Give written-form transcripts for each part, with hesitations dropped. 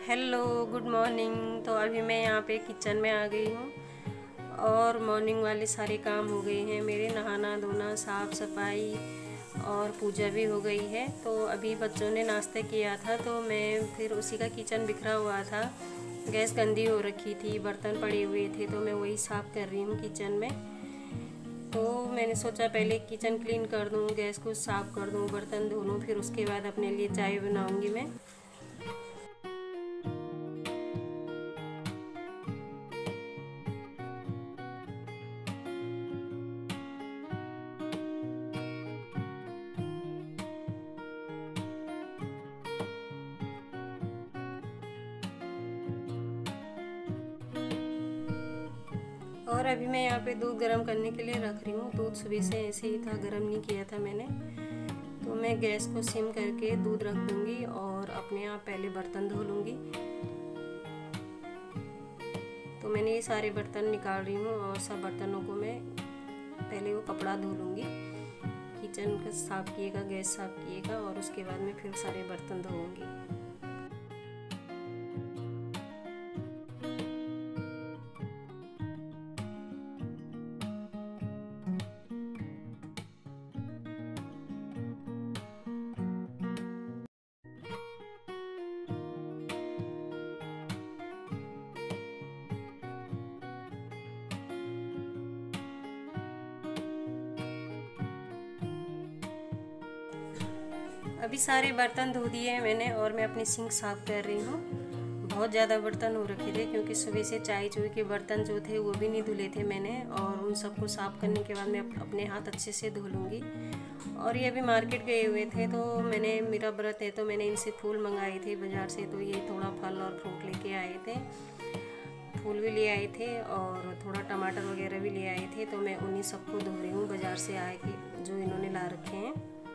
Hello, good morning. तो अभी मैं यहाँ पे किचन में आ गई हूँ और मॉर्निंग वाले सारे काम हो गए हैं मेरे। नहाना धोना, साफ़ सफाई और पूजा भी हो गई है। तो अभी बच्चों ने नाश्ता किया था तो मैं फिर उसी का किचन बिखरा हुआ था। गैस गंदी हो रखी थी, बर्तन पड़े हुए थे तो मैं वही साफ़ कर रही हूँ किचन में। तो मैंने सोचा पहले किचन क्लीन कर दूँ, गैस को साफ़ कर दूँ, बर्तन धो लूँ, फिर उसके बाद अपने लिए चाय बनाऊँगी मैं। और अभी मैं यहाँ पे दूध गर्म करने के लिए रख रही हूँ। दूध सुबह से ऐसे ही था, गर्म नहीं किया था मैंने। तो मैं गैस को सिम करके दूध रख दूँगी और अपने आप पहले बर्तन धो लूँगी। तो मैंने ये सारे बर्तन निकाल रही हूँ और सब बर्तनों को मैं पहले वो कपड़ा धो लूँगी। किचन का साफ़ किएगा, गैस साफ़ किएगा और उसके बाद में फिर सारे बर्तन धोऊँगी। अभी सारे बर्तन धो दिए हैं मैंने और मैं अपनी सिंक साफ़ कर रही हूँ। बहुत ज़्यादा बर्तन हो रखे थे क्योंकि सुबह से चाय चूई के बर्तन जो थे वो भी नहीं धुले थे मैंने। और उन सबको साफ़ करने के बाद मैं अपने हाथ अच्छे से धो लूँगी। और ये अभी मार्केट गए हुए थे तो मेरा व्रत है तो मैंने इनसे फूल मंगाए थे बाज़ार से। तो ये थोड़ा फल और फ्रूट लेके आए थे, फूल भी ले आए थे और थोड़ा टमाटर वगैरह भी ले आए थे। तो मैं उन्हीं सबको धो रही हूँ बाज़ार से आए के जो इन्होंने ला रखे हैं।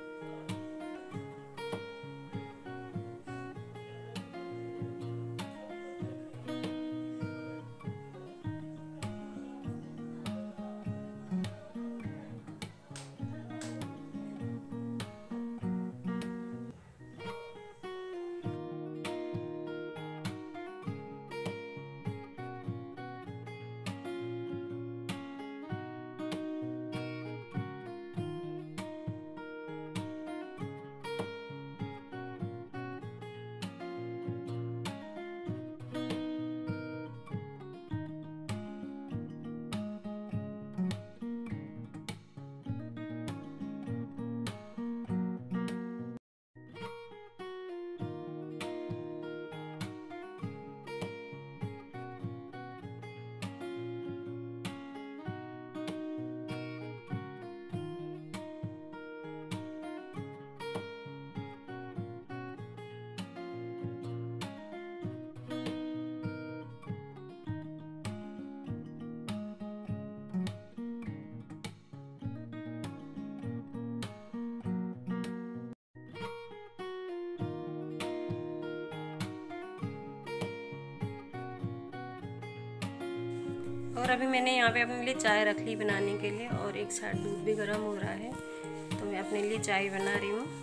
और अभी मैंने यहाँ पे अपने लिए चाय रख ली बनाने के लिए और एक साइड दूध भी गर्म हो रहा है तो मैं अपने लिए चाय बना रही हूँ।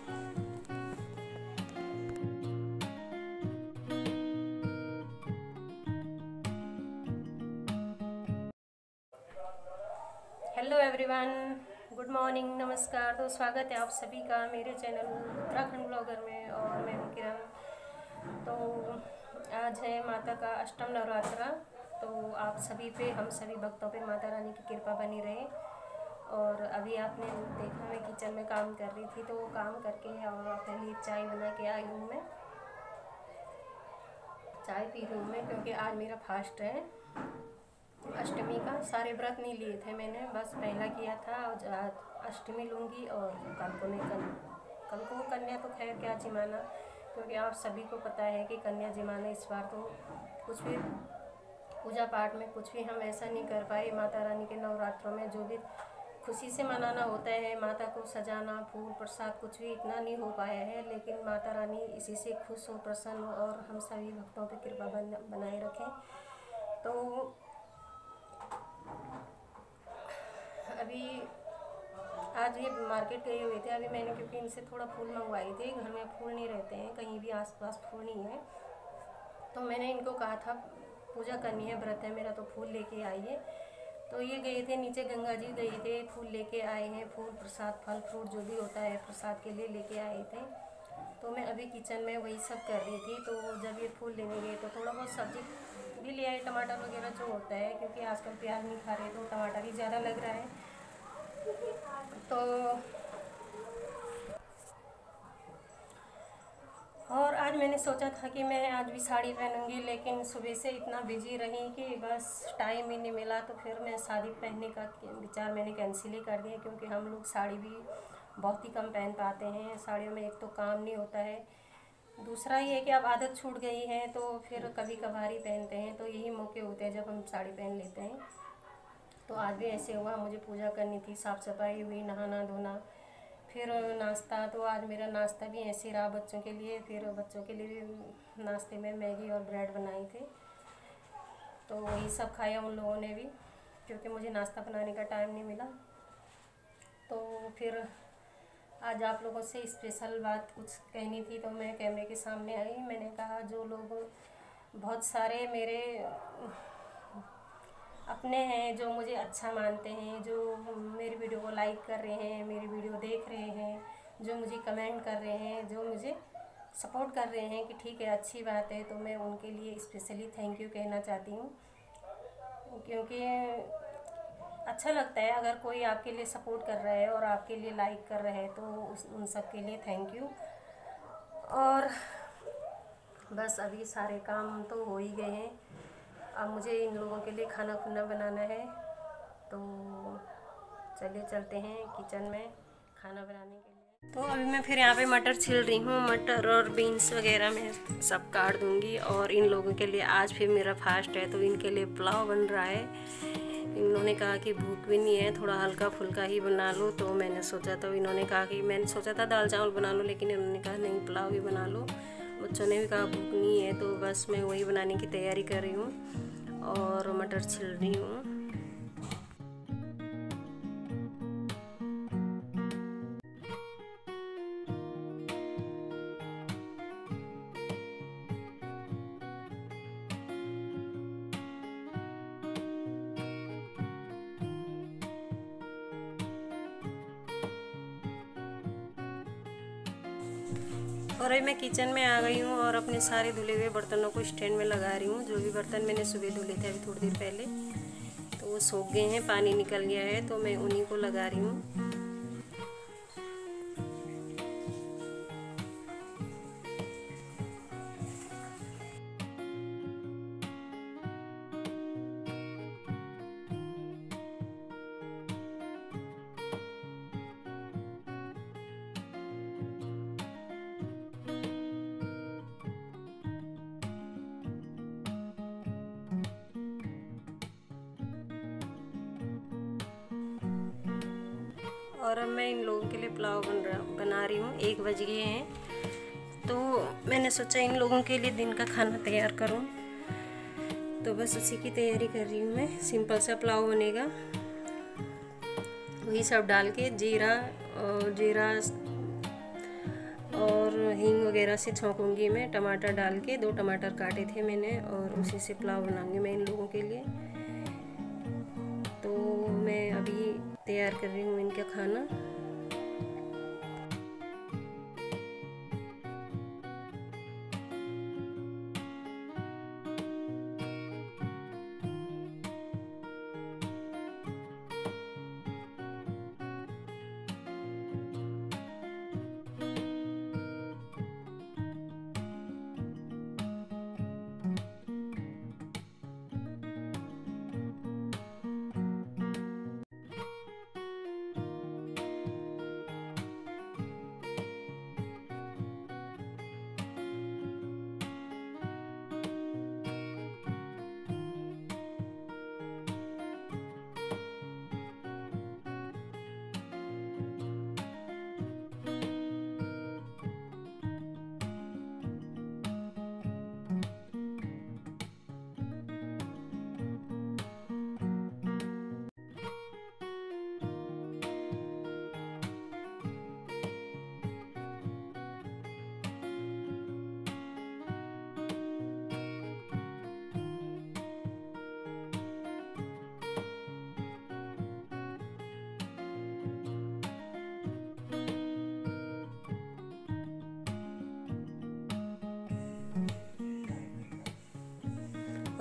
हेलो एवरीवन, गुड मॉर्निंग, नमस्कार। तो स्वागत है आप सभी का मेरे चैनल उत्तराखंड ब्लॉगर में और मैं हूँ किरण। तो आज है माता का अष्टम नवरात्रा। तो आप सभी पे, हम सभी भक्तों पे माता रानी की कृपा बनी रहे। और अभी आपने देखा मैं किचन में काम कर रही थी तो वो काम करके और अपने लिए चाय बना के आई हूँ। मैं चाय पी रही हूँ मैं क्योंकि आज मेरा फास्ट है अष्टमी का। सारे व्रत नहीं लिए थे मैंने, बस पहला किया था और आज अष्टमी लूँगी। और कल को कन्या तो खैर क्या जिमाना, क्योंकि आप सभी को पता है कि कन्या जिमाना इस बार तो कुछ भी पूजा पाठ में कुछ भी हम ऐसा नहीं कर पाए। माता रानी के नवरात्रों में जो भी खुशी से मनाना होता है, माता को सजाना, फूल प्रसाद, कुछ भी इतना नहीं हो पाया है। लेकिन माता रानी इसी से खुश हो, प्रसन्न हो और हम सभी भक्तों पर कृपा बनाए रखें। तो अभी आज ये मार्केट गए हुए थे अभी मैंने, क्योंकि इनसे थोड़ा फूल मंगवाए थे। घर में फूल नहीं रहते हैं, कहीं भी आसपास फूल नहीं है तो मैंने इनको कहा था पूजा करनी है, व्रत है मेरा, तो फूल लेके आइए। तो ये गए थे नीचे, गंगा जी गए थे, फूल लेके आए हैं, फूल प्रसाद फल फ्रूट जो भी होता है प्रसाद के लिए लेके आए थे। तो मैं अभी किचन में वही सब कर रही थी। तो जब ये फूल लेने गए तो थोड़ा बहुत सब्जी भी ले आए, टमाटर वगैरह जो होता है, क्योंकि आजकल प्याज नहीं खा रहे तो टमाटर ही ज़्यादा लग रहा है। तो और आज मैंने सोचा था कि मैं आज भी साड़ी पहनूंगी, लेकिन सुबह से इतना बिजी रही कि बस टाइम ही नहीं मिला। तो फिर मैं साड़ी पहनने का विचार मैंने कैंसिल ही कर दिया, क्योंकि हम लोग साड़ी भी बहुत ही कम पहन पाते हैं। साड़ियों में एक तो काम नहीं होता है, दूसरा ये है कि अब आदत छूट गई है तो फिर कभी कभार ही पहनते हैं। तो यही मौके होते हैं जब हम साड़ी पहन लेते हैं। तो आज भी ऐसे हुआ, मुझे पूजा करनी थी, साफ़ सफाई हुई, नहाना धोना, फिर नाश्ता। तो आज मेरा नाश्ता भी ऐसे रहा बच्चों के लिए। फिर बच्चों के लिए भी नाश्ते में मैगी और ब्रेड बनाई थी, तो वही सब खाया उन लोगों ने भी, क्योंकि मुझे नाश्ता बनाने का टाइम नहीं मिला। तो फिर आज आप लोगों से स्पेशल बात कुछ कहनी थी, तो मैं कैमरे के सामने आई। मैंने कहा जो लोग बहुत सारे मेरे अपने हैं, जो मुझे अच्छा मानते हैं, जो मेरी वीडियो को लाइक कर रहे हैं, मेरी वीडियो देख रहे हैं, जो मुझे कमेंट कर रहे हैं, जो मुझे सपोर्ट कर रहे हैं कि ठीक है अच्छी बात है, तो मैं उनके लिए स्पेशली थैंक यू कहना चाहती हूँ। क्योंकि अच्छा लगता है अगर कोई आपके लिए सपोर्ट कर रहा है और आपके लिए लाइक कर रहा है, तो उन सब के लिए थैंक यू। और बस अभी सारे काम तो हो ही गए हैं, अब मुझे इन लोगों के लिए खाना खुना बनाना है। तो चलिए चलते हैं किचन में खाना बनाने के लिए। तो अभी मैं फिर यहाँ पे मटर छिल रही हूँ, मटर और बीन्स वगैरह मैं सब काट दूँगी। और इन लोगों के लिए आज फिर मेरा फास्ट है, तो इनके लिए पुलाव बन रहा है। इन्होंने कहा कि भूख भी नहीं है, थोड़ा हल्का फुल्का ही बना लो। तो मैंने सोचा, तो इन्होंने कहा कि मैंने सोचा था दाल चावल बना लो, लेकिन इन्होंने कहा नहीं पुलाव ही बना लो। बच्चों ने भी कहा भूख नहीं है, तो बस मैं वही बनाने की तैयारी कर रही हूँ और मटर छिल रही हूँ। और अभी मैं किचन में आ गई हूँ और अपने सारे धुले हुए बर्तनों को स्टैंड में लगा रही हूँ। जो भी बर्तन मैंने सुबह धुले थे अभी थोड़ी देर पहले, तो वो सूख गए हैं, पानी निकल गया है, तो मैं उन्हीं को लगा रही हूँ। और अब मैं इन लोगों के लिए पुलाव बना रही हूँ। 1 बज गए हैं, तो मैंने सोचा इन लोगों के लिए दिन का खाना तैयार करूँ, तो बस उसी की तैयारी कर रही हूँ मैं। सिंपल सा पुलाव बनेगा, वही सब डाल के जीरा और हींग वगैरह से छौंकूंगी मैं। टमाटर डाल के 2 टमाटर काटे थे मैंने, और उसी से पुलाव बनाऊंगी मैं इन लोगों के लिए। तो मैं अभी तैयार कर रही हूँ इनका खाना।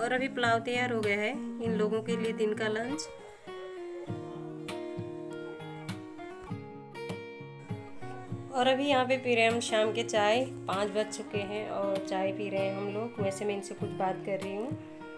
और अभी पुलाव तैयार हो गया है इन लोगों के लिए दिन का लंच। और अभी यहाँ पे पी रहे हैं हम शाम के चाय। 5 बज चुके हैं और चाय पी रहे हैं हम लोग। वैसे मैं इनसे कुछ बात कर रही हूँ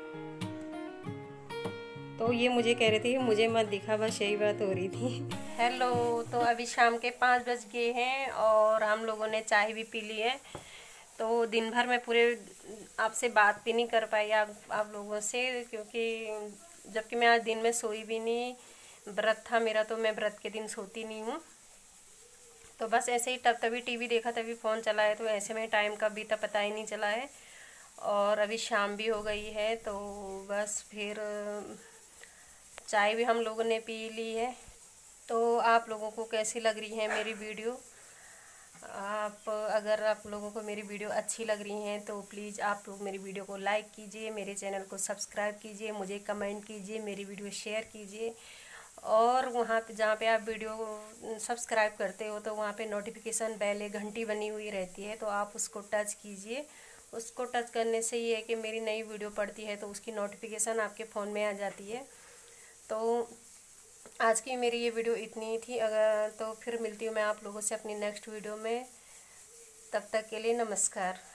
तो ये मुझे कह रहे थे कि मुझे मत दिखा, बस यही बात हो रही थी। हेलो, तो अभी शाम के 5 बज गए हैं और हम लोगों ने चाय भी पी ली है। तो दिन भर मैं पूरे आपसे बात भी नहीं कर पाई आप लोगों से, क्योंकि जबकि मैं आज दिन में सोई भी नहीं, व्रत था मेरा, तो मैं व्रत के दिन सोती नहीं हूँ। तो बस ऐसे ही तभी टीवी देखा, तभी फ़ोन चला है, तो ऐसे में टाइम का बीता पता ही नहीं चला है। और अभी शाम भी हो गई है, तो बस फिर चाय भी हम लोगों ने पी ली है। तो आप लोगों को कैसी लग रही है मेरी वीडियो? अगर आप लोगों को मेरी वीडियो अच्छी लग रही है तो प्लीज़ आप लोग मेरी वीडियो को लाइक कीजिए, मेरे चैनल को सब्सक्राइब कीजिए, मुझे कमेंट कीजिए, मेरी वीडियो शेयर कीजिए। और वहाँ पे जहाँ पे आप वीडियो सब्सक्राइब करते हो तो वहाँ पे नोटिफिकेशन बेल एक घंटी बनी हुई रहती है, तो आप उसको टच कीजिए। उसको टच करने से ये है कि मेरी नई वीडियो पड़ती है तो उसकी नोटिफिकेशन आपके फ़ोन में आ जाती है। तो आज की मेरी ये वीडियो इतनी ही थी। अगर तो फिर मिलती हूँ मैं आप लोगों से अपनी नेक्स्ट वीडियो में। तब तक के लिए नमस्कार।